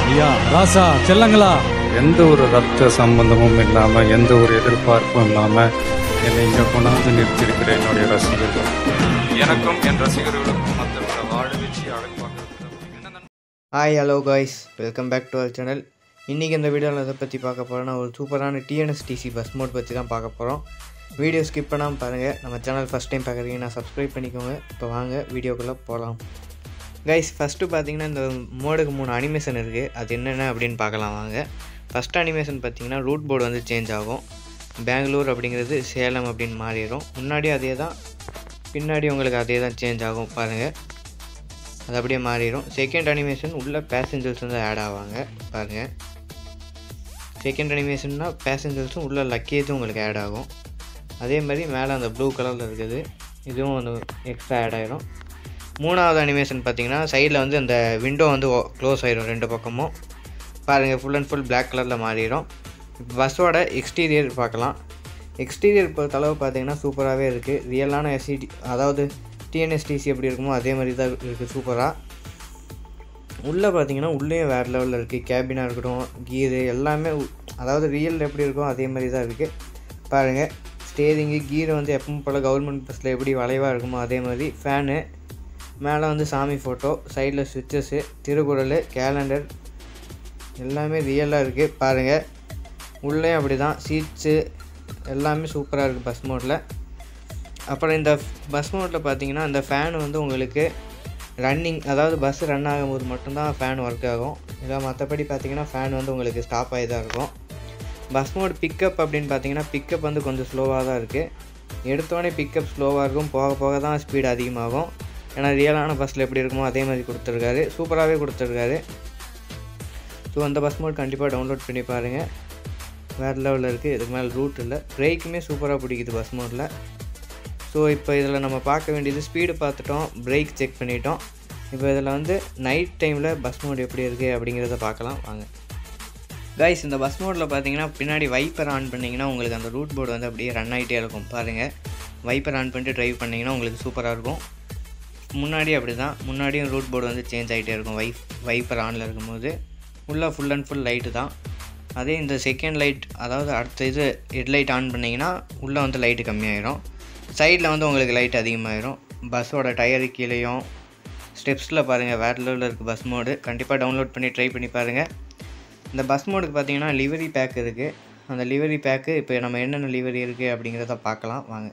ஐயா ராசா செல்லங்களா, எந்த ஒரு ரத்த சம்பந்தமும் இல்லாமல் எந்த ஒரு எதிர்பார்ப்பும் இல்லாமல் என்னை இங்கே கொண்டாந்து நிறுத்தியிருக்கிற என்னுடைய ரசிகர்கள், எனக்கும் என் ரசிகர்களுக்கும் மற்றவர்களை வாழ வச்சு அழகு பார்க்குறது. Hi hello guys, welcome back to our channel. இன்றைக்கி இந்த வீடியோவில் எதை பற்றி பார்க்க போகிறோன்னா ஒரு சூப்பரான டிஎன்எஸ்டிசி பஸ் மோட் பற்றி தான் பார்க்க போகிறோம். வீடியோ ஸ்கிப் பண்ணாமல் பாருங்கள். நம்ம சேனல் ஃபஸ்ட் டைம் பார்க்குறீங்கன்னா சப்ஸ்கிரைப் பண்ணிக்கோங்க. இப்போ வாங்க வீடியோக்குள்ளே போகலாம். கைஸ், ஃபஸ்ட்டு பார்த்தீங்கன்னா இந்த மோடுக்கு 3 அனிமேஷன் இருக்குது. அது என்னென்ன அப்படின்னு பார்க்கலாம் வாங்க. ஃபஸ்ட் அனிமேஷன் பார்த்தீங்கன்னா ரூட் போர்டு வந்து சேஞ்ச் ஆகும். பெங்களூர் அப்படிங்கிறது சேலம் அப்படின்னு மாறிடும். முன்னாடி அதே தான், பின்னாடி உங்களுக்கு அதே தான் சேஞ்ச் ஆகும் பாருங்கள். அது அப்படியே மாறிடும். செகண்ட் அனிமேஷன் உள்ள பேசஞ்சர்ஸ் வந்து ஆட் ஆவாங்க பாருங்கள். செகண்ட் அனிமேஷன்னா பேசஞ்சர்ஸும் உள்ள லக்கேஜும் உங்களுக்கு ஆட் ஆகும். அதே மாதிரி மேலே அந்த ப்ளூ கலரில் இருக்குது, இதுவும் வந்து எக்ஸ்ட்ரா ஆட் ஆகிடும். மூணாவது அனிமேஷன் பார்த்திங்கன்னா சைடில் வந்து அந்த விண்டோ வந்து க்ளோஸ் ஆகிடும் ரெண்டு பக்கமும் பாருங்கள். ஃபுல் அண்ட் ஃபுல் பிளாக் கலரில் மாறிடும். பஸ்ஸோட எக்ஸ்டீரியர் பார்க்கலாம். எக்ஸ்டீரியர் பொறுத்தளவு பார்த்திங்கன்னா சூப்பராகவே இருக்குது. ரியலான எஸ்சிடி, அதாவது டிஎன்எஸ்டிசி எப்படி இருக்குமோ அதே மாதிரி தான் இருக்குது சூப்பராக. உள்ளே பார்த்தீங்கன்னா உள்ளேயும் வேறு லெவலில் இருக்குது. கேபினாக இருக்கட்டும், கீரு எல்லாமே அதாவது ரியல் எப்படி இருக்கும் அதே மாதிரி தான் இருக்குது பாருங்கள். ஸ்டேரிங்கு கீரை வந்து எப்பவும் போல் கவர்மெண்ட் பஸ்ஸில் எப்படி வளைவாக இருக்குமோ அதே மாதிரி. ஃபேனு மேலே வந்து சாமி ஃபோட்டோ, சைடில் ஸ்விட்சஸ்ஸு, திருக்குறள், கேலண்டர் எல்லாமே ரியலாக இருக்குது பாருங்கள். உள்ளேயும் அப்படி தான், சீட்ஸு எல்லாமே சூப்பராக இருக்குது பஸ் மோடில். அப்புறம் இந்த பஸ் மோடில் பார்த்தீங்கன்னா அந்த ஃபேன் வந்து உங்களுக்கு ரன்னிங், அதாவது பஸ் ரன் ஆகும்போது மட்டும்தான் ஃபேன் ஒர்க் ஆகும். இல்லை மற்றபடி பார்த்தீங்கன்னா ஃபேன் வந்து உங்களுக்கு ஸ்டாப் ஆகி தான் இருக்கும். பஸ் மோட் பிக்கப் அப்படின்னு பார்த்தீங்கன்னா பிக்கப் வந்து கொஞ்சம் ஸ்லோவாக தான் இருக்குது. எடுத்தோடனே பிக்கப் ஸ்லோவாக இருக்கும், போக போக தான் ஸ்பீடு அதிகமாகும். ஏன்னா ரியலான பஸ்ஸில் எப்படி இருக்குமோ அதே மாதிரி கொடுத்துருக்காரு, சூப்பராகவே கொடுத்துருக்காரு. ஸோ அந்த பஸ் மோட் கண்டிப்பாக டவுன்லோட் பண்ணி பாருங்கள். வேறு லெவலில் இருக்குது. இதுக்கு மேலே ரூட் இல்லை. பிரேக்குமே சூப்பராக பிடிக்குது பஸ் மோடில். ஸோ இப்போ இதில் நம்ம பார்க்க வேண்டியது ஸ்பீடு பார்த்துட்டோம், பிரேக் செக் பண்ணிட்டோம். இப்போ இதில் வந்து நைட் டைமில் பஸ் மோட் எப்படி இருக்குது அப்படிங்கிறத பார்க்கலாம் வாங்க. கைஸ், இந்த பஸ் மோடில் பார்த்தீங்கன்னா பின்னாடி வைப்பர் ஆன் பண்ணிங்கன்னா உங்களுக்கு அந்த ரூட் போர்டு வந்து அப்படியே ரன் ஆகிட்டே இருக்கும் பாருங்கள். வைப்பர் ஆன் பண்ணிட்டு ட்ரைவ் பண்ணிங்கன்னா உங்களுக்கு சூப்பராக இருக்கும். முன்னாடி அப்படி தான், முன்னாடியும் ரூட் போர்டு வந்து சேஞ்ச் ஆகிட்டே இருக்கும் வைப்பர் ஆனில் இருக்கும்போது. உள்ளே ஃபுல் அண்ட் ஃபுல் லைட்டு தான். அதே இந்த செகண்ட் லைட், அதாவது அடுத்த இது ஹெட்லைட் ஆன் பண்ணிங்கன்னா உள்ளே வந்து லைட்டு கம்மியாயிரும், சைடில் வந்து உங்களுக்கு லைட் அதிகமாகிடும். பஸ்ஸோட டயரு கீழேயும் ஸ்டெப்ஸில் பாருங்கள் வேறு லெவலில் இருக்குது பஸ் மோடு. கண்டிப்பாக டவுன்லோட் பண்ணி ட்ரை பண்ணி பாருங்கள். இந்த பஸ் மோடுக்கு பார்த்தீங்கன்னா லிவரி பேக் இருக்குது. அந்த லிவரி பேக்கு இப்போ நம்ம என்னென்ன லிவரி இருக்குது அப்படிங்கிறத பார்க்கலாம் வாங்க.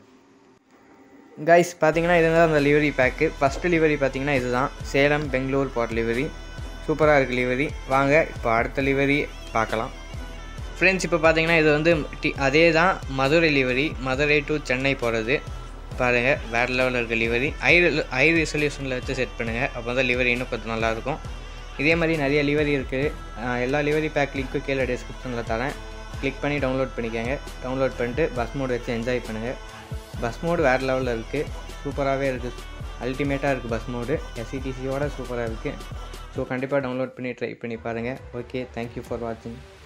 கைஸ், பார்த்தீங்கன்னா இதுதான் அந்த லிவரி பேக்கு. ஃபஸ்ட்டு லிவரி பார்த்தீங்கன்னா இதுதான், சேலம் பெங்களூர் போர்ட் லிவரி. சூப்பராக இருக்குது லிவரி. வாங்க இப்போ அடுத்த லிவரி பார்க்கலாம் ஃப்ரெண்ட்ஸ். இப்போ பார்த்தீங்கன்னா இது வந்து அதே தான் மதுரை லிவரி, மதுரை டு சென்னை போகிறது பாருங்கள். வேறு லெவலில் இருக்க லிவரி. ஐ ரெசல்யூஷனில் வச்சு செட் பண்ணுங்கள், அப்போ தான் லிவரி இன்னும் கொஞ்சம் நல்லாயிருக்கும். இதே மாதிரி நிறைய லிவரி இருக்குது. எல்லா லிவரி பேக் லிங்க்கும் கீழே டிஸ்கிரிப்ஷனில் தரேன். கிளிக் பண்ணி டவுன்லோட் பண்ணிக்கோங்க. டவுன்லோட் பண்ணிட்டு பஸ் மோடு வச்சு என்ஜாய் பண்ணுங்கள். பஸ் மோடு வேறு லெவலில் இருக்குது, சூப்பராகவே இருக்குது, அல்டிமேட்டாக இருக்குது பஸ் மோடு. எஸ்சிடிசியோட சூப்பராக இருக்குது. ஸோ கண்டிப்பாக டவுன்லோட் பண்ணி ட்ரை பண்ணி பாருங்கள். ஓகே, தேங்க்யூ ஃபார் வாட்சிங்.